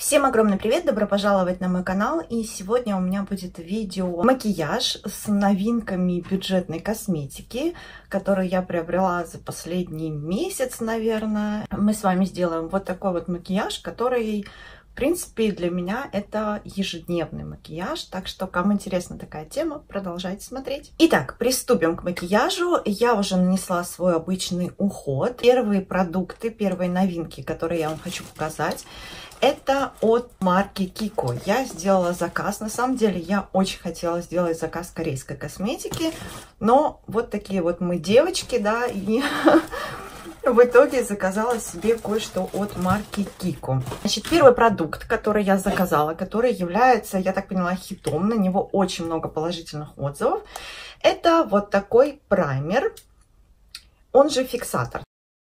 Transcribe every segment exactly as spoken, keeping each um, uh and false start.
Всем огромный привет, добро пожаловать на мой канал. И сегодня у меня будет видео макияж с новинками бюджетной косметики, которую я приобрела за последний месяц, наверное. Мы с вами сделаем вот такой вот макияж, который, в принципе, для меня это ежедневный макияж. Так что, кому интересна такая тема, продолжайте смотреть. Итак, приступим к макияжу. Я уже нанесла свой обычный уход. Первые продукты, первые новинки, которые я вам хочу показать, это от марки Kiko. Я сделала заказ. На самом деле, я очень хотела сделать заказ корейской косметики, но вот такие вот мы девочки, да, и в итоге заказала себе кое-что от марки Kiko. Значит, первый продукт, который я заказала, который является, я так поняла, хитом, на него очень много положительных отзывов, это вот такой праймер, он же фиксатор.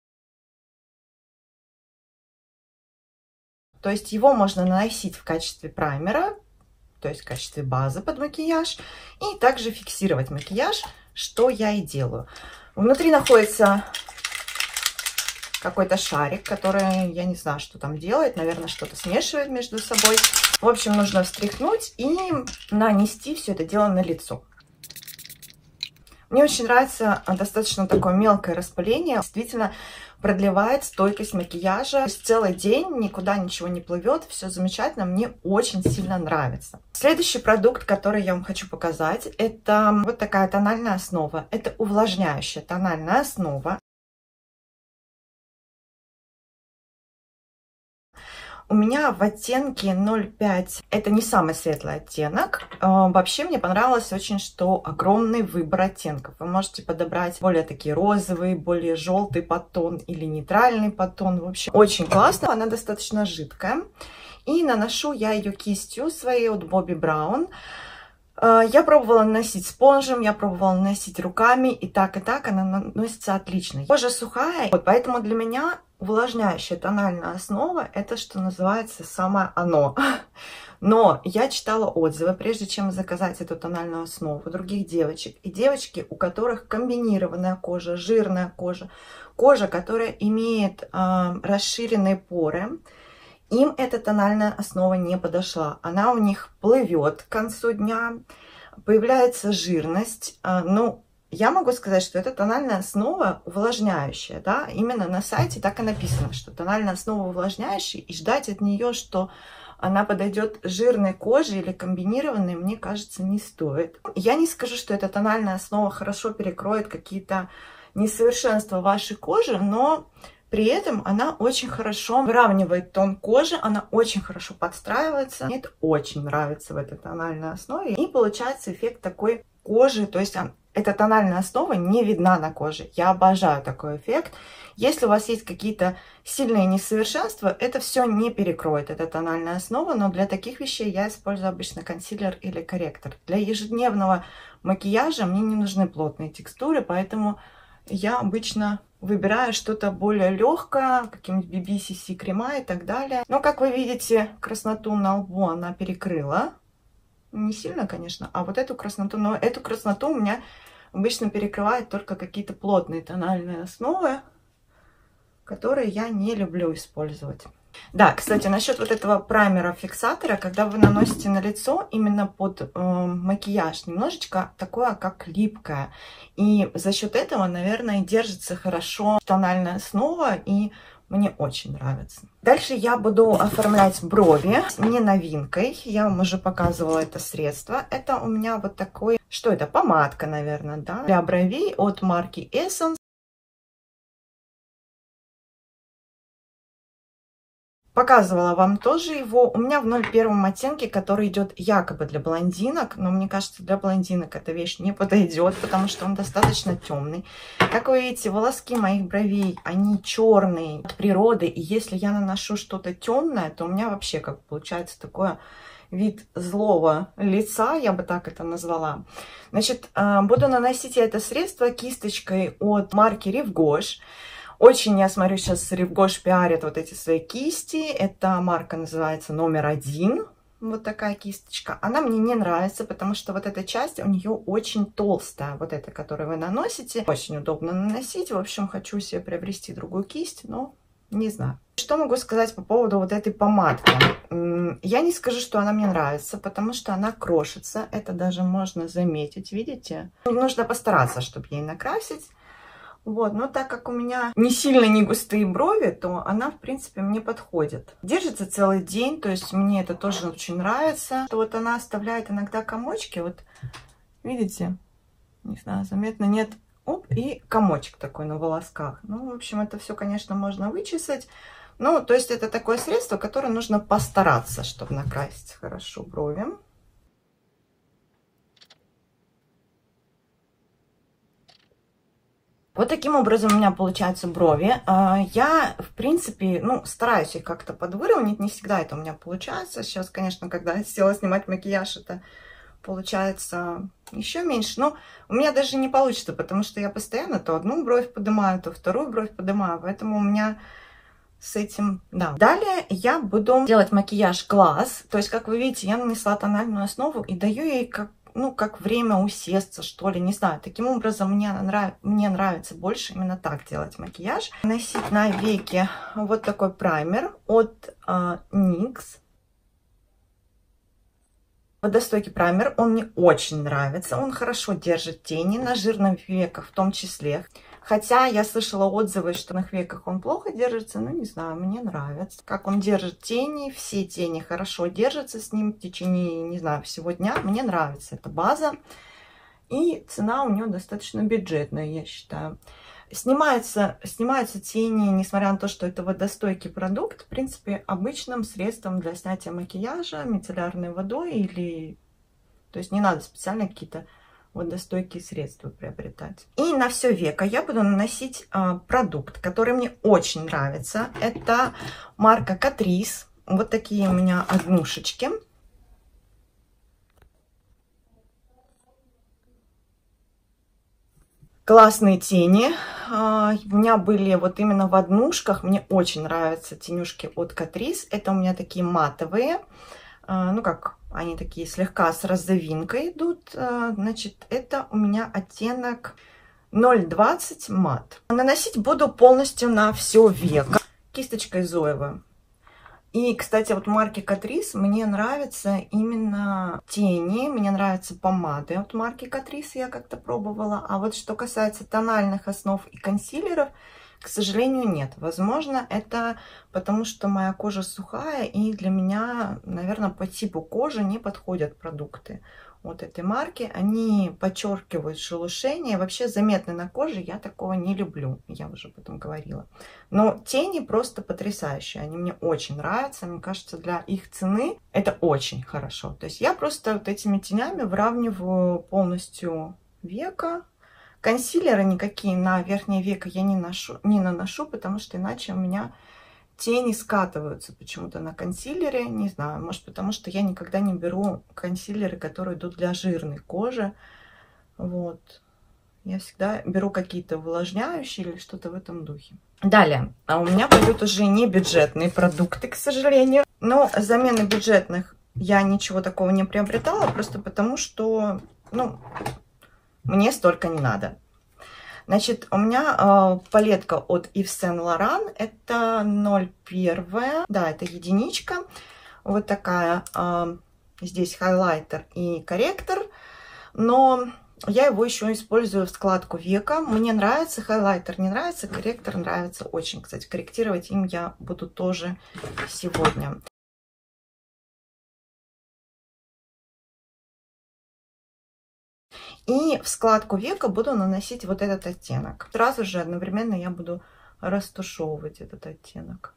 То есть его можно наносить в качестве праймера, то есть в качестве базы под макияж, и также фиксировать макияж, что я и делаю. Внутри находится какой-то шарик, который, я не знаю, что там делает, наверное, что-то смешивает между собой. В общем, нужно встряхнуть и нанести все это дело на лицо. Мне очень нравится достаточно такое мелкое распыление. Действительно продлевает стойкость макияжа. То есть целый день никуда ничего не плывет. Все замечательно. Мне очень сильно нравится. Следующий продукт, который я вам хочу показать, это вот такая тональная основа. Это увлажняющая тональная основа. У меня в оттенке ноль пять, это не самый светлый оттенок. Вообще мне понравилось очень, что огромный выбор оттенков. Вы можете подобрать более такие розовые, более желтый подтон или нейтральный подтон. В общем, очень классно. Она достаточно жидкая. И наношу я ее кистью своей от Bobbi Brown. Я пробовала наносить спонжем, я пробовала наносить руками, и так, и так она наносится отлично. Кожа сухая, вот поэтому для меня увлажняющая тональная основа, это, что называется, самое оно. Но я читала отзывы, прежде чем заказать эту тональную основу, других девочек. И девочки, у которых комбинированная кожа, жирная кожа, кожа, которая имеет э, расширенные поры, им эта тональная основа не подошла. Она у них плывет к концу дня, появляется жирность. Ну, я могу сказать, что это тональная основа увлажняющая, да, именно на сайте так и написано, что тональная основа увлажняющая, и ждать от нее, что она подойдет жирной коже или комбинированной, мне кажется, не стоит. Я не скажу, что эта тональная основа хорошо перекроет какие-то несовершенства вашей кожи, но при этом она очень хорошо выравнивает тон кожи, она очень хорошо подстраивается. Мне это очень нравится в этой тональной основе. И получается эффект такой кожи, то есть эта тональная основа не видна на коже. Я обожаю такой эффект. Если у вас есть какие-то сильные несовершенства, это все не перекроет, эта тональная основа, но для таких вещей я использую обычно консилер или корректор. Для ежедневного макияжа мне не нужны плотные текстуры, поэтому я обычно выбираю что-то более легкое, какие-нибудь би би си си крема и так далее. Но, как вы видите, красноту на лбу она перекрыла. Не сильно, конечно, а вот эту красноту, но эту красноту у меня обычно перекрывают только какие-то плотные тональные основы, которые я не люблю использовать. Да, кстати, насчет вот этого праймера-фиксатора, когда вы наносите на лицо именно под э, макияж, немножечко такое, как липкое. И за счет этого, наверное, держится хорошо тональная основа, и мне очень нравится. Дальше я буду оформлять брови. Не новинкой, я вам уже показывала это средство. Это у меня вот такой, что это, помадка, наверное, да, для бровей от марки Essence. Показывала вам тоже его. У меня в ноль один оттенке, который идет якобы для блондинок, но мне кажется, для блондинок эта вещь не подойдет, потому что он достаточно темный. Как вы видите, волоски моих бровей, они черные от природы, и если я наношу что-то темное, то у меня вообще как получается такое вид злого лица, я бы так это назвала. Значит, буду наносить я это средство кисточкой от марки Rive Gauche. Очень, я смотрю, сейчас Rive Gauche пиарит вот эти свои кисти. Эта марка называется номер один. Вот такая кисточка. Она мне не нравится, потому что вот эта часть у нее очень толстая. Вот эта, которую вы наносите. Очень удобно наносить. В общем, хочу себе приобрести другую кисть, но не знаю. Что могу сказать по поводу вот этой помадки? Я не скажу, что она мне нравится, потому что она крошится. Это даже можно заметить, видите? Нужно постараться, чтобы ей накрасить. Вот, но так как у меня не сильно не густые брови, то она, в принципе, мне подходит. Держится целый день, то есть мне это тоже очень нравится. Что вот она оставляет иногда комочки, вот, видите? Не знаю, заметно, нет. Оп, и комочек такой на волосках. Ну, в общем, это все, конечно, можно вычесать. Ну, то есть это такое средство, которое нужно постараться, чтобы накрасить хорошо брови. Вот таким образом у меня получаются брови. Я, в принципе, ну, стараюсь их как-то подвыровнять. Не всегда это у меня получается. Сейчас, конечно, когда я села снимать макияж, это получается еще меньше. Но у меня даже не получится, потому что я постоянно то одну бровь поднимаю, то вторую бровь поднимаю. Поэтому у меня с этим, да. Далее я буду делать макияж глаз. То есть, как вы видите, я нанесла тональную основу и даю ей как ну, как время усесться, что ли, не знаю. Таким образом, мне, нрав... мне нравится больше именно так делать макияж. Наносить на веки вот такой праймер от э, никс. Водостойкий праймер, он мне очень нравится. Он хорошо держит тени на жирных веках в том числе. Хотя я слышала отзывы, что на веках он плохо держится, но не знаю, мне нравится. Как он держит тени, все тени хорошо держатся с ним в течение, не знаю, всего дня. Мне нравится эта база. И цена у нее достаточно бюджетная, я считаю. Снимаются, снимаются тени, несмотря на то, что это водостойкий продукт, в принципе, обычным средством для снятия макияжа, мицеллярной водой или... То есть не надо специально какие-то водостойкие средства приобретать. И на все веко я буду наносить а, продукт, который мне очень нравится. Это марка Catrice. Вот такие у меня однушечки. Классные тени. А, у меня были вот именно в однушках. Мне очень нравятся тенюшки от Catrice. Это у меня такие матовые. А, ну как... Они такие слегка с розовинкой идут. Значит, это у меня оттенок ноль двадцать мат. Наносить буду полностью на все веко. Кисточкой Зоева. И, кстати, вот марки Catrice мне нравятся именно тени. Мне нравятся помады от марки Catrice. Я как-то пробовала. А вот что касается тональных основ и консилеров, к сожалению, нет. Возможно, это потому, что моя кожа сухая, и для меня, наверное, по типу кожи не подходят продукты вот этой марки. Они подчеркивают шелушение. Вообще заметны на коже, я такого не люблю. Я уже об этом говорила. Но тени просто потрясающие. Они мне очень нравятся. Мне кажется, для их цены это очень хорошо. То есть я просто вот этими тенями выравниваю полностью веко. Консилеры никакие на верхнее веко я не, ношу, не наношу, потому что иначе у меня тени скатываются почему-то на консилере. Не знаю, может потому что я никогда не беру консилеры, которые идут для жирной кожи. Вот. Я всегда беру какие-то увлажняющие или что-то в этом духе. Далее. А у меня пойдут уже не бюджетные продукты, к сожалению. Но замены бюджетных я ничего такого не приобретала, просто потому что, ну... Мне столько не надо. Значит, у меня э, палетка от Yves Saint Laurent. Это ноль один. Да, это единичка. Вот такая. Э, здесь хайлайтер и корректор. Но я его еще использую в складку века. Мне нравится хайлайтер, не нравится. Корректор нравится очень. Кстати, корректировать им я буду тоже сегодня. И в складку века буду наносить вот этот оттенок. Сразу же одновременно я буду растушевывать этот оттенок.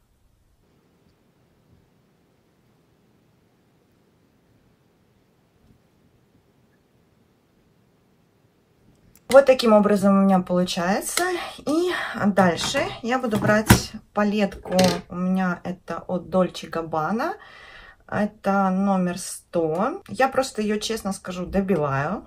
Вот таким образом у меня получается. И дальше я буду брать палетку. У меня это от Dolce Gabbana. Это номер сто. Я просто ее, честно скажу, добиваю.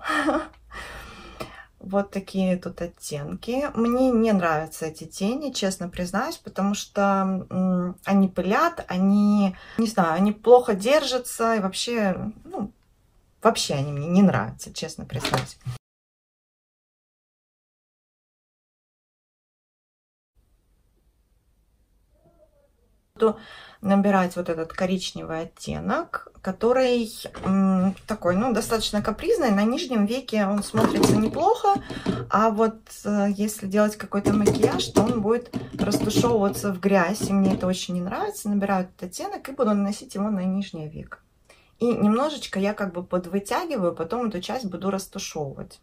Вот такие тут оттенки. Мне не нравятся эти тени, честно признаюсь, потому что м, они пылят, они, не знаю, они плохо держатся. И вообще, ну, вообще они мне не нравятся, честно признаюсь. Буду набирать вот этот коричневый оттенок, который м, такой, ну, достаточно капризный. На нижнем веке он смотрится неплохо, а вот э, если делать какой-то макияж, то он будет растушевываться в грязь, и мне это очень не нравится. Набираю этот оттенок и буду наносить его на нижнее веко. И немножечко я как бы подвытягиваю, потом эту часть буду растушевывать.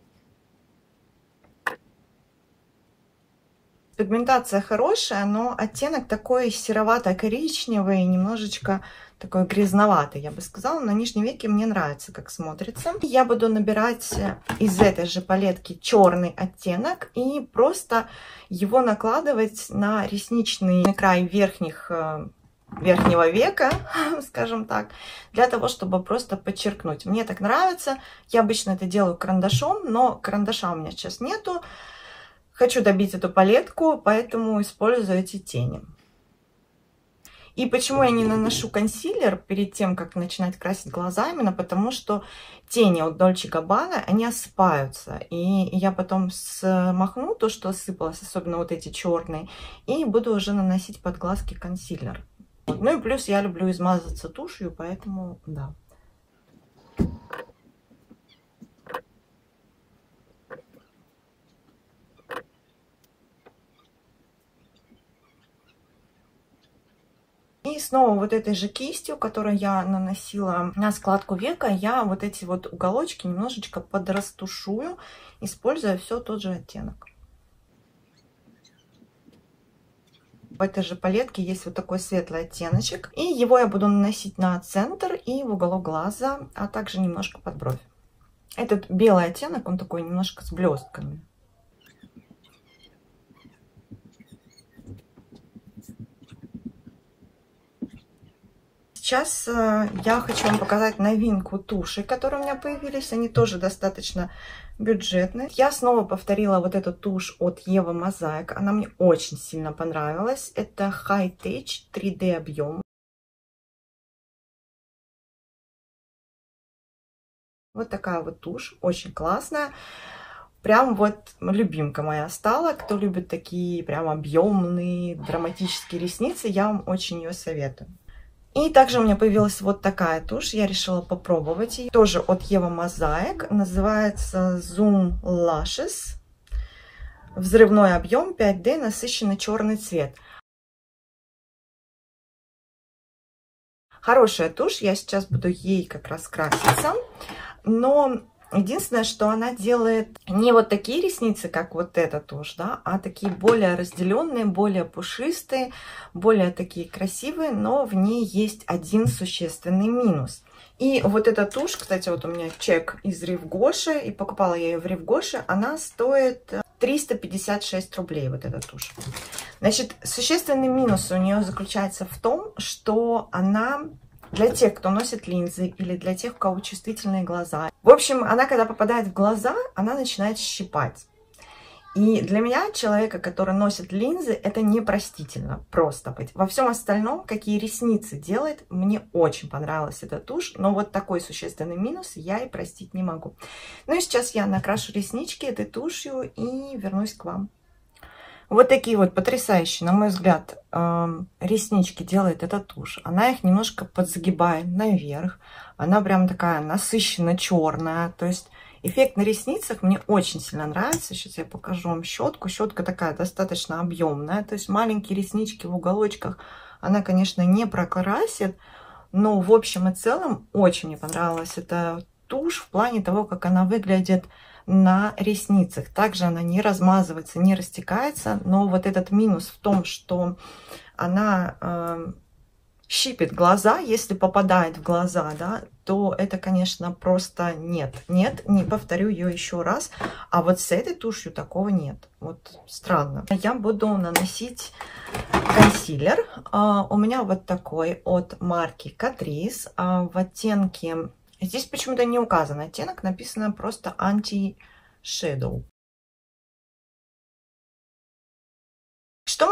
Пигментация хорошая, но оттенок такой серовато-коричневый, немножечко такой грязноватый, я бы сказала. На нижнем веке мне нравится, как смотрится. Я буду набирать из этой же палетки черный оттенок и просто его накладывать на ресничный край верхних, верхнего века, скажем так, для того, чтобы просто подчеркнуть. Мне так нравится. Я обычно это делаю карандашом, но карандаша у меня сейчас нету. Хочу добить эту палетку, поэтому использую эти тени. И почему я не наношу консилер перед тем, как начинать красить глаза? Именно потому, что тени от Dolce Gabbana, они осыпаются. И я потом смахну то, что осыпалось, особенно вот эти черные, и буду уже наносить под глазки консилер. Ну и плюс я люблю измазаться тушью, поэтому да. И снова вот этой же кистью, которую я наносила на складку века, я вот эти вот уголочки немножечко подрастушую, используя все тот же оттенок. В этой же палетке есть вот такой светлый оттеночек. И его я буду наносить на центр и в уголок глаза, а также немножко под бровь. Этот белый оттенок, он такой немножко с блестками. Сейчас э, я хочу вам показать новинку туши, которые у меня появились. Они тоже достаточно бюджетные. Я снова повторила вот эту тушь от Ева Mosaic. Она мне очень сильно понравилась. Это High Touch три дэ объем. Вот такая вот тушь, очень классная. Прям вот любимка моя стала. Кто любит такие прям объемные, драматические ресницы, я вам очень ее советую. И также у меня появилась вот такая тушь. Я решила попробовать ее. Тоже от Ева Mosaic. Называется Zoom Lashes. Взрывной объем пять дэ, насыщенный черный цвет. Хорошая тушь. Я сейчас буду ей как раз краситься. Но единственное, что она делает не вот такие ресницы, как вот эта тушь, да, а такие более разделенные, более пушистые, более такие красивые, но в ней есть один существенный минус. И вот эта тушь, кстати, вот у меня чек из Rive Gauche, и покупала я ее в Rive Gauche, она стоит триста пятьдесят шесть рублей, вот эта тушь. Значит, существенный минус у нее заключается в том, что она... Для тех, кто носит линзы, или для тех, у кого чувствительные глаза. В общем, она, когда попадает в глаза, она начинает щипать. И для меня, человека, который носит линзы, это непростительно просто быть. Во всем остальном, какие ресницы делает, мне очень понравилась эта тушь. Но вот такой существенный минус я и простить не могу. Ну и сейчас я накрашу реснички этой тушью и вернусь к вам. Вот такие вот потрясающие, на мой взгляд, реснички делает эта тушь. Она их немножко подзагибает наверх. Она прям такая насыщенно черная. То есть эффект на ресницах мне очень сильно нравится. Сейчас я покажу вам щетку. Щетка такая достаточно объемная. То есть маленькие реснички в уголочках она, конечно, не прокрасит. Но в общем и целом очень мне понравилась эта тушь в плане того, как она выглядит на ресницах. Также она не размазывается, не растекается, но вот этот минус в том, что она э, щипит глаза, если попадает в глаза, да, то это, конечно, просто нет. Нет, не повторю ее еще раз. А вот с этой тушью такого нет. Вот странно. Я буду наносить консилер. Uh, у меня вот такой от марки Catrice uh, в оттенке... Здесь почему-то не указан оттенок, написано просто Anti Shadow. Что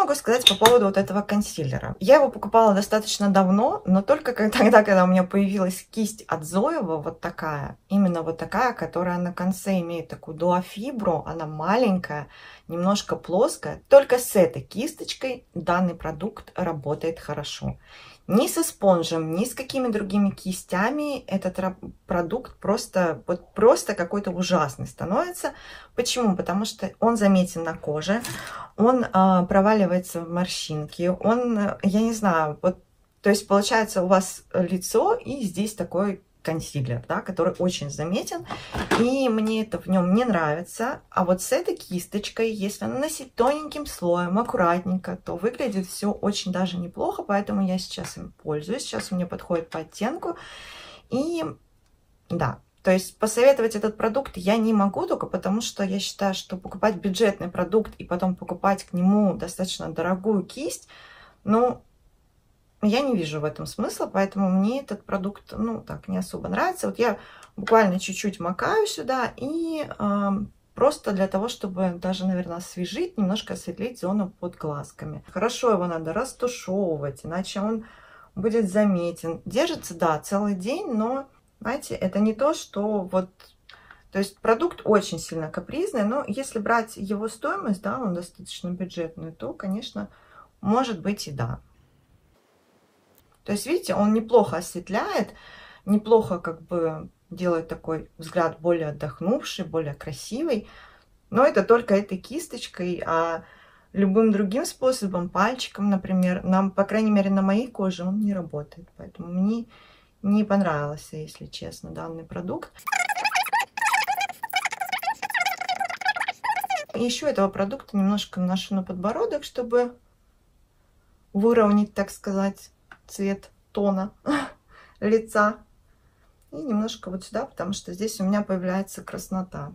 могу сказать по поводу вот этого консилера? Я его покупала достаточно давно, но только тогда, когда у меня появилась кисть от Zoeva, вот такая, именно вот такая, которая на конце имеет такую дуофибру, она маленькая, немножко плоская. Только с этой кисточкой данный продукт работает хорошо. Ни со спонжем, ни с какими другими кистями этот продукт просто, вот просто какой-то ужасный становится. Почему? Потому что он заметен на коже, он а, проваливается в морщинки, он, я не знаю, вот, то есть получается у вас лицо и здесь такой консилер, да, который очень заметен, и мне это в нем не нравится. А вот с этой кисточкой, если наносить тоненьким слоем, аккуратненько, то выглядит все очень даже неплохо, поэтому я сейчас им пользуюсь. Сейчас мне подходит по оттенку. И да, то есть посоветовать этот продукт я не могу, только потому что я считаю, что покупать бюджетный продукт и потом покупать к нему достаточно дорогую кисть, ну, я не вижу в этом смысла, поэтому мне этот продукт, ну, так, не особо нравится. Вот я буквально чуть-чуть макаю сюда и э, просто для того, чтобы даже, наверное, освежить, немножко осветлить зону под глазками. Хорошо его надо растушевывать, иначе он будет заметен. Держится, да, целый день, но, знаете, это не то, что вот... То есть продукт очень сильно капризный, но если брать его стоимость, да, он достаточно бюджетный, то, конечно, может быть и да. То есть, видите, он неплохо осветляет, неплохо как бы делает такой взгляд более отдохнувший, более красивый. Но это только этой кисточкой, а любым другим способом, пальчиком, например, нам, по крайней мере, на моей коже он не работает. Поэтому мне не понравился, если честно, данный продукт. Еще этого продукта немножко наношу на подбородок, чтобы выровнять, так сказать, цвет тона лица. И немножко вот сюда, потому что здесь у меня появляется краснота.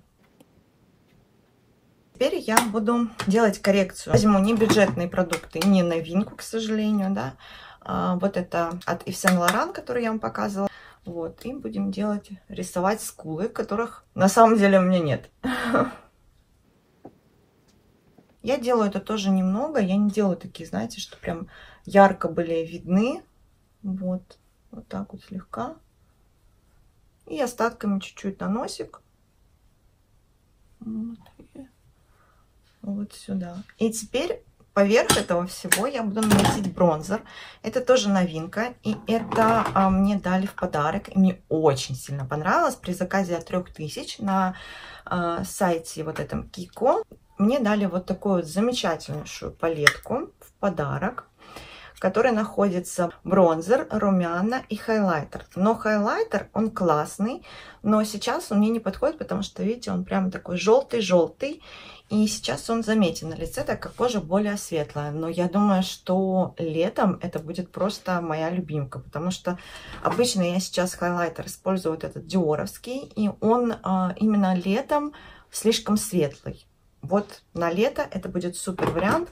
Теперь я буду делать коррекцию. Возьму не бюджетные продукты, не новинку, к сожалению, да. А, вот это от Ив Сен Лоран, который я вам показывала. Вот, и будем делать, рисовать скулы, которых на самом деле у меня нет. Я делаю это тоже немного. Я не делаю такие, знаете, что прям ярко были видны. Вот, вот так вот слегка. И остатками чуть-чуть на носик. Вот, и вот сюда. И теперь поверх этого всего я буду наносить бронзер. Это тоже новинка. И это а, мне дали в подарок. И мне очень сильно понравилось. При заказе от трёх тысяч на а, сайте вот этом Kiko. Мне дали вот такую вот замечательнейшую палетку в подарок, в которой находится бронзер, румяна и хайлайтер. Но хайлайтер, он классный, но сейчас он мне не подходит, потому что, видите, он прям такой желтый-желтый. И сейчас он заметен на лице, так как кожа более светлая. Но я думаю, что летом это будет просто моя любимка, потому что обычно я сейчас хайлайтер использую вот этот диоровский, и он а, именно летом слишком светлый. Вот на лето это будет супер вариант.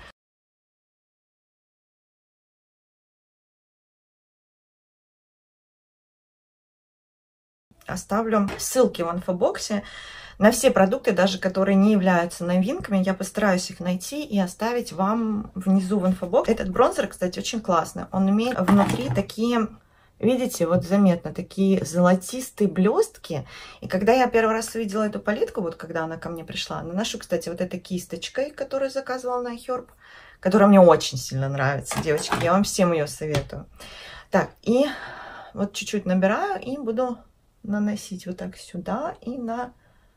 Оставлю ссылки в инфобоксе на все продукты, даже которые не являются новинками. Я постараюсь их найти и оставить вам внизу в инфобоксе. Этот бронзер, кстати, очень классный. Он имеет внутри такие... Видите, вот заметно, такие золотистые блестки. И когда я первый раз увидела эту палетку, вот когда она ко мне пришла, наношу, кстати, вот этой кисточкой, которую заказывала на iHerb, которая мне очень сильно нравится, девочки. Я вам всем ее советую. Так, и вот чуть-чуть набираю и буду наносить вот так сюда и на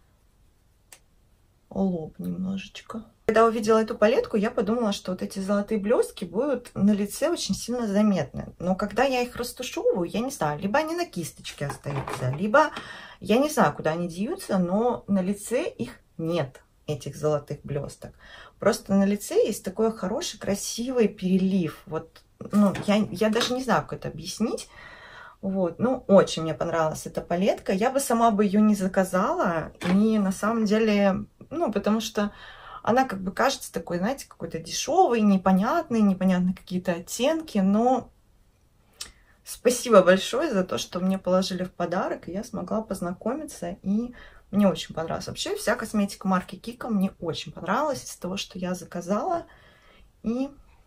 лоб немножечко. Когда увидела эту палетку, я подумала, что вот эти золотые блестки будут на лице очень сильно заметны. Но когда я их растушевываю, я не знаю, либо они на кисточке остаются, либо я не знаю, куда они деются, но на лице их нет, этих золотых блесток. Просто на лице есть такой хороший, красивый перелив. Вот, ну, я, я даже не знаю, как это объяснить. Вот, ну, очень мне понравилась эта палетка. Я бы сама бы ее не заказала. И на самом деле, ну, потому что она как бы кажется такой, знаете, какой-то дешевый, непонятный, непонятные какие-то оттенки. Но спасибо большое за то, что мне положили в подарок, и я смогла познакомиться. И мне очень понравилось. Вообще, вся косметика марки Kiko мне очень понравилась из того, что я заказала. И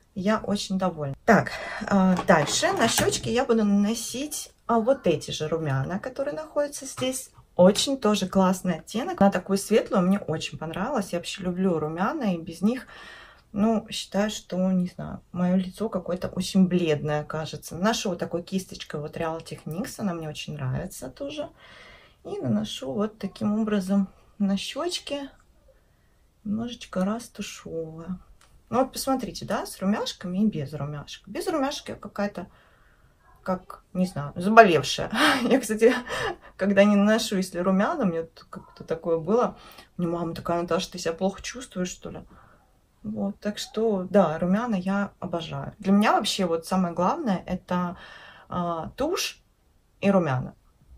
Я очень довольна. Так, дальше на щечки я буду наносить вот эти же румяна, которые находятся здесь. Очень тоже классный оттенок. Она такой светлый, мне очень понравилась. Я вообще люблю румяна, и без них, ну, считаю, что, не знаю, мое лицо какое-то очень бледное, кажется. Наношу вот такой кисточкой вот Real Techniques, она мне очень нравится тоже. И наношу вот таким образом на щечки, немножечко растушевываю. Ну вот посмотрите, да, с румяшками и без румяшек. Без румяшек я какая-то, как, не знаю, заболевшая. Я, кстати, когда не наношу, если румяна, мне как-то такое было. Мне мама такая: Наташа, ты себя плохо чувствуешь, что ли? Вот, так что, да, румяна я обожаю. Для меня вообще вот самое главное — это а, тушь и румяна.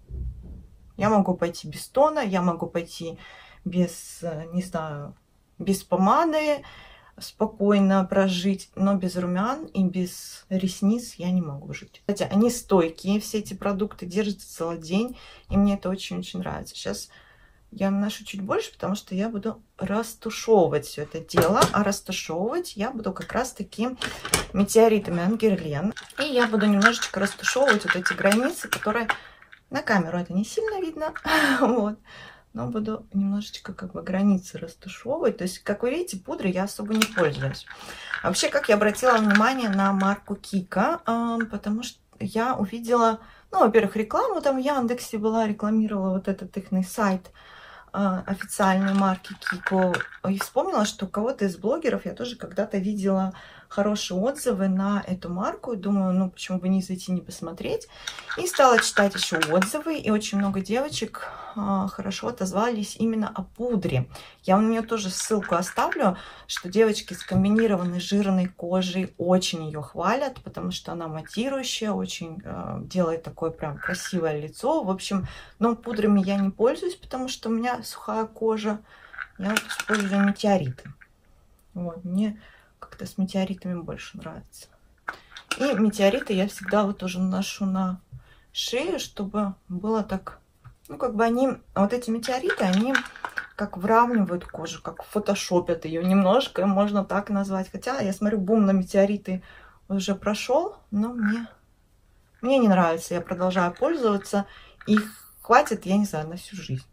Я могу пойти без тона, я могу пойти без, не знаю, без помады, спокойно прожить, но без румян и без ресниц я не могу жить. Хотя они стойкие, все эти продукты держатся целый день, и мне это очень-очень нравится. Сейчас я наношу чуть больше, потому что я буду растушевывать все это дело, а растушевывать я буду как раз-таки метеоритами Ангерлен. И я буду немножечко растушевывать вот эти границы, которые на камеру это не сильно видно, вот. Но буду немножечко как бы границы растушевывать. То есть, как вы видите, пудрой я особо не пользуюсь. Вообще, как я обратила внимание на марку Кика, потому что я увидела, ну, во-первых, рекламу там в Яндексе была, рекламировала вот этот их сайт официальной марки Кико. И вспомнила, что у кого-то из блогеров я тоже когда-то видела хорошие отзывы на эту марку. Думаю, ну почему бы не зайти, не посмотреть. И стала читать еще отзывы. И очень много девочек а, хорошо отозвались именно о пудре. Я у нее тоже ссылку оставлю, что девочки с комбинированной жирной кожей очень ее хвалят, потому что она матирующая, очень а, делает такое прям красивое лицо. В общем, но пудрами я не пользуюсь, потому что у меня сухая кожа. Я вот использую метеориты. Вот, мне как-то с метеоритами больше нравится. И метеориты я всегда вот тоже наношу на шею, чтобы было так, ну как бы они, вот эти метеориты, они как выравнивают кожу, как фотошопят ее немножко, можно так назвать. Хотя я смотрю, бум на метеориты уже прошел, но мне, мне не нравится, я продолжаю пользоваться. Их хватит, я не знаю, на всю жизнь.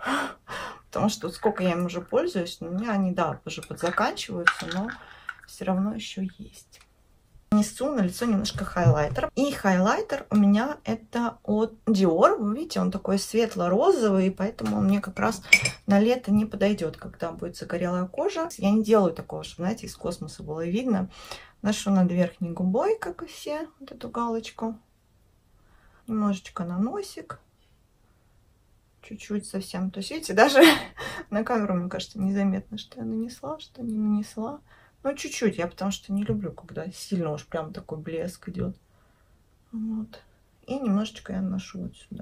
Потому что сколько я им уже пользуюсь, у меня они, да, уже подзаканчиваются, но все равно еще есть. Нанесу на лицо немножко хайлайтер. И хайлайтер у меня это от Dior. Вы видите, он такой светло-розовый, и поэтому он мне как раз на лето не подойдет, когда будет загорелая кожа. Я не делаю такого, чтобы, знаете, из космоса было видно. Ношу над верхней губой, как и все, вот эту галочку. Немножечко на носик. Чуть-чуть совсем. То есть, видите, даже на камеру, мне кажется, незаметно, что я нанесла, что не нанесла. Ну, чуть-чуть. Я потому что не люблю, когда сильно уж прям такой блеск идет. Вот. И немножечко я наношу вот сюда.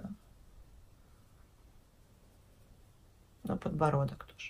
На подбородок тоже.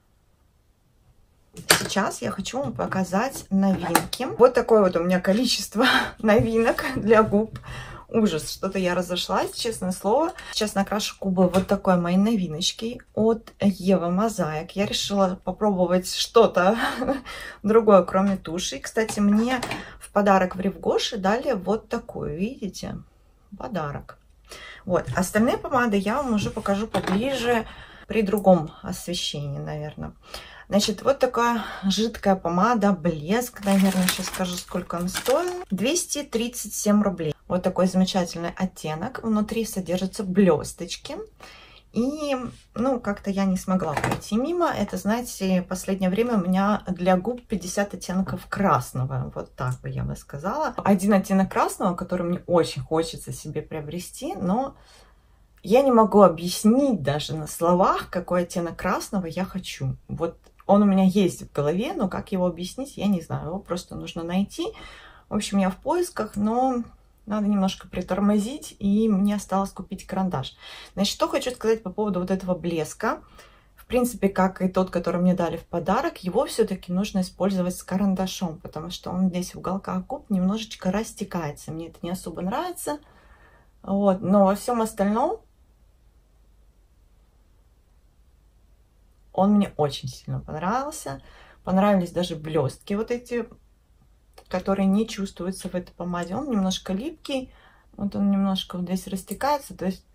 Сейчас я хочу вам показать новинки. Вот такое вот у меня количество новинок для губ. Ужас, что-то я разошлась, честное слово. Сейчас накрашу губы вот такой моей новиночкой от Ева Мозаик. Я решила попробовать что-то другое, кроме туши. Кстати, мне в подарок в Ревгоше дали вот такую, видите? Подарок. Вот, остальные помады я вам уже покажу поближе при другом освещении, наверное. Значит, вот такая жидкая помада, блеск, наверное, сейчас скажу, сколько она стоит. двести тридцать семь рублей. Вот такой замечательный оттенок. Внутри содержатся блесточки. И, ну, как-то я не смогла пройти мимо. Это, знаете, в последнее время у меня для губ пятьдесят оттенков красного. Вот так бы я бы сказала. Один оттенок красного, который мне очень хочется себе приобрести, но я не могу объяснить даже на словах, какой оттенок красного я хочу. Вот он у меня есть в голове, но как его объяснить, я не знаю. Его просто нужно найти. В общем, я в поисках, но надо немножко притормозить, и мне осталось купить карандаш. Значит, что хочу сказать по поводу вот этого блеска. В принципе, как и тот, который мне дали в подарок, его все-таки нужно использовать с карандашом, потому что он здесь в уголках губ немножечко растекается. Мне это не особо нравится. Вот. Но во всем остальном он мне очень сильно понравился. Понравились даже блестки вот эти который не чувствуется в этой помаде. Он немножко липкий, вот он немножко вот здесь растекается, то есть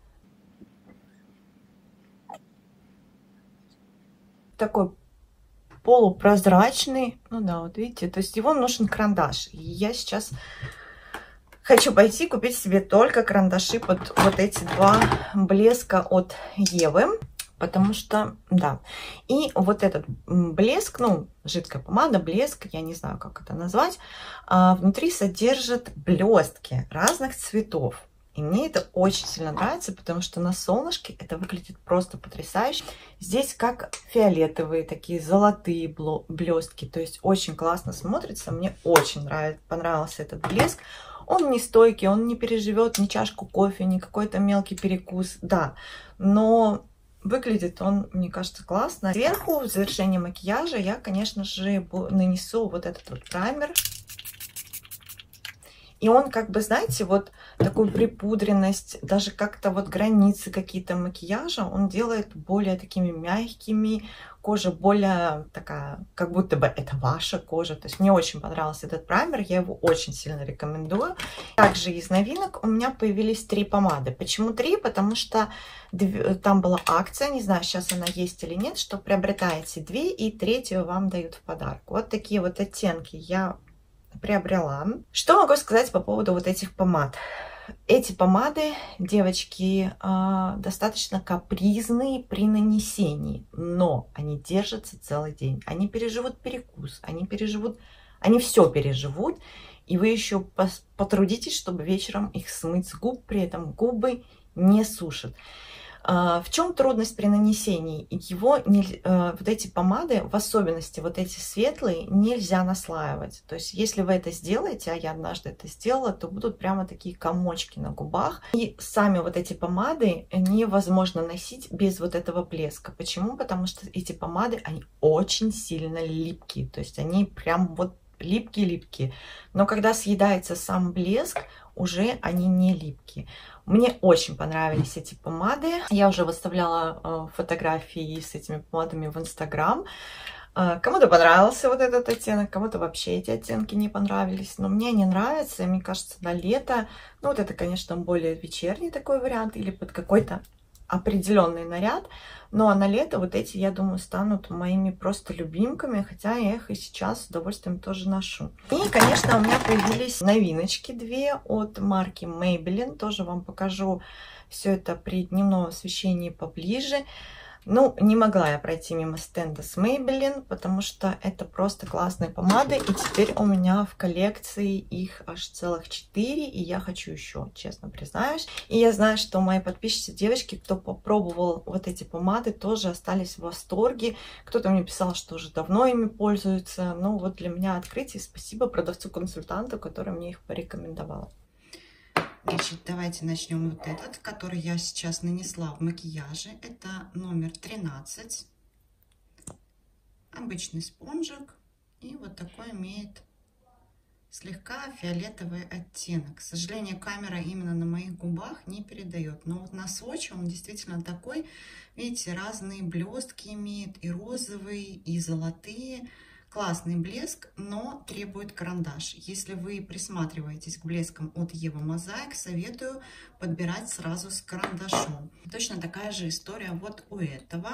такой полупрозрачный. Ну да, вот видите, то есть его нужен карандаш. И я сейчас хочу пойти купить себе только карандаши под вот эти два блеска от Евы. Потому что, да, и вот этот блеск, ну, жидкая помада, блеск, я не знаю, как это назвать, а, внутри содержит блестки разных цветов. И мне это очень сильно нравится, потому что на солнышке это выглядит просто потрясающе. Здесь как фиолетовые, такие золотые блестки, то есть очень классно смотрится, мне очень нравится, понравился этот блеск. Он не стойкий, он не переживет ни чашку кофе, ни какой-то мелкий перекус, да, но выглядит он, мне кажется, классно. Сверху, в завершении макияжа, я, конечно же, нанесу вот этот вот праймер. И он, как бы, знаете, вот такую припудренность, даже как-то вот границы какие-то макияжа, он делает более такими мягкими, кожа более такая, как будто бы это ваша кожа. То есть мне очень понравился этот праймер, я его очень сильно рекомендую. Также из новинок у меня появились три помады. Почему три? Потому что там была акция, не знаю, сейчас она есть или нет, что приобретаете две и третью вам дают в подарок. Вот такие вот оттенки я приобрела. Что могу сказать по поводу вот этих помад? Эти помады, девочки, достаточно капризные при нанесении, но они держатся целый день. Они переживут перекус, они переживут, они все переживут, и вы еще потрудитесь, чтобы вечером их смыть с губ, при этом губы не сушат. В чем трудность при нанесении? Его, вот эти помады, в особенности вот эти светлые, нельзя наслаивать. То есть если вы это сделаете, а я однажды это сделала, то будут прямо такие комочки на губах. И сами вот эти помады невозможно носить без вот этого блеска. Почему? Потому что эти помады, они очень сильно липкие. То есть они прям вот липкие-липкие. Но когда съедается сам блеск, уже они не липкие. Мне очень понравились эти помады. Я уже выставляла э, фотографии с этими помадами в Инстаграм. Э, кому-то понравился вот этот оттенок, кому-то вообще эти оттенки не понравились. Но мне они нравятся, и мне кажется, на лето, ну вот это, конечно, более вечерний такой вариант или под какой-то определенный наряд. Ну а на лето вот эти, я думаю, станут моими просто любимками, хотя я их и сейчас с удовольствием тоже ношу. И, конечно, у меня появились новиночки две от марки Maybelline. Тоже вам покажу все это при дневном освещении поближе. Ну, не могла я пройти мимо стенда с Maybelline, потому что это просто классные помады. И теперь у меня в коллекции их аж целых четыре, и я хочу еще, честно признаюсь. И я знаю, что мои подписчицы, девочки, кто попробовал вот эти помады, тоже остались в восторге. Кто-то мне писал, что уже давно ими пользуется. Ну, вот для меня открытие. Спасибо продавцу-консультанту, который мне их порекомендовал. Значит, давайте начнем вот этот, который я сейчас нанесла в макияже. Это номер тринадцать. Обычный спонжик. И вот такой имеет слегка фиолетовый оттенок. К сожалению, камера именно на моих губах не передает. Но вот на сводче он действительно такой. Видите, разные блестки имеет. И розовые, и золотые. Классный блеск, но требует карандаш. Если вы присматриваетесь к блескам от Ева Мозаик, советую подбирать сразу с карандашом. Точно такая же история вот у этого.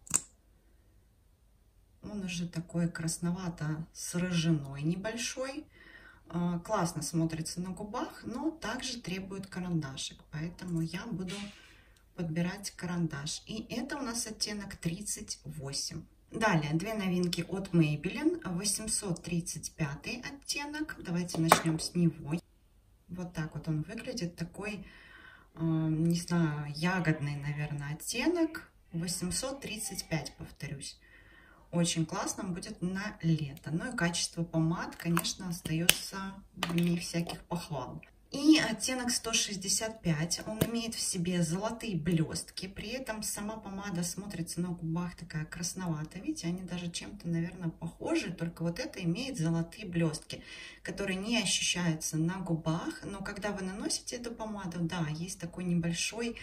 Он уже такой красновато с рыжиной небольшой. Классно смотрится на губах, но также требует карандашик. Поэтому я буду подбирать карандаш. И это у нас оттенок тридцать восемь. Далее, две новинки от Maybelline, восемьсот тридцать пятый оттенок. Давайте начнем с него. Вот так вот он выглядит, такой, э, не знаю, ягодный, наверное, оттенок. восемьсот тридцать пять, повторюсь. Очень классно будет на лето. Ну и качество помад, конечно, остается вне всяких похвал. И оттенок сто шестьдесят пять, он имеет в себе золотые блестки, при этом сама помада смотрится на губах такая красноватая. Видите, они даже чем-то, наверное, похожи, только вот это имеет золотые блестки, которые не ощущаются на губах. Но когда вы наносите эту помаду, да, есть такой небольшой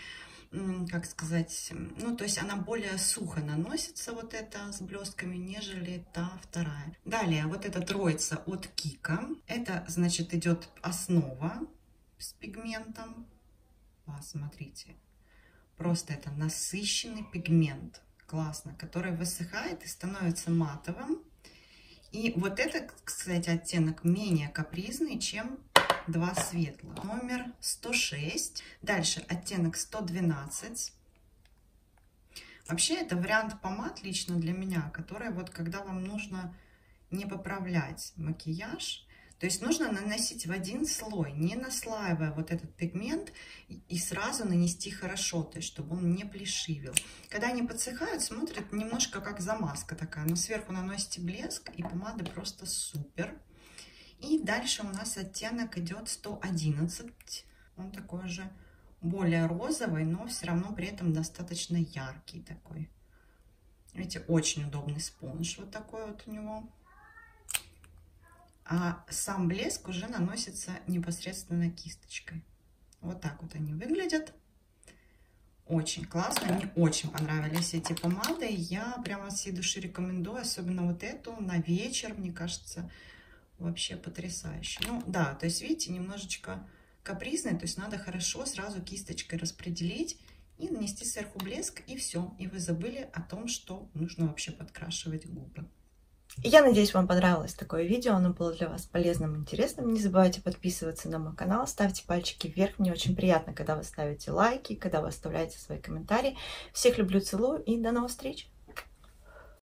как сказать, ну, то есть она более сухо наносится, вот эта с блестками, нежели та вторая. Далее, вот эта троица от Кика. Это, значит, идет основа с пигментом. Посмотрите. Просто это насыщенный пигмент. Классно. Который высыхает и становится матовым. И вот это, кстати, оттенок менее капризный, чем два светлых. Номер сто шесть. Дальше оттенок сто двенадцать. Вообще это вариант помад лично для меня, который вот когда вам нужно не поправлять макияж, то есть нужно наносить в один слой, не наслаивая вот этот пигмент, и сразу нанести хорошо, то есть чтобы он не плешивил. Когда они подсыхают, смотрят немножко как замазка такая, но сверху наносите блеск, и помада просто супер. И дальше у нас оттенок идет сто одиннадцать. Он такой же более розовый, но все равно при этом достаточно яркий такой. Видите, очень удобный спонж вот такой вот у него. А сам блеск уже наносится непосредственно кисточкой. Вот так вот они выглядят. Очень классно. Мне очень понравились эти помады. Я прямо от всей души рекомендую. Особенно вот эту на вечер, мне кажется, вообще потрясающе. Ну да, то есть видите, немножечко капризный. То есть надо хорошо сразу кисточкой распределить и нанести сверху блеск. И все. И вы забыли о том, что нужно вообще подкрашивать губы. Я надеюсь, вам понравилось такое видео, оно было для вас полезным и интересным. Не забывайте подписываться на мой канал, ставьте пальчики вверх. Мне очень приятно, когда вы ставите лайки, когда вы оставляете свои комментарии. Всех люблю, целую и до новых встреч!